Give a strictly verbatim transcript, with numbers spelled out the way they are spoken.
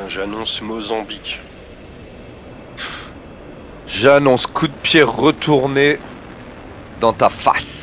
Putain, j'annonce Mozambique. J'annonce coup de pied retourné dans ta face.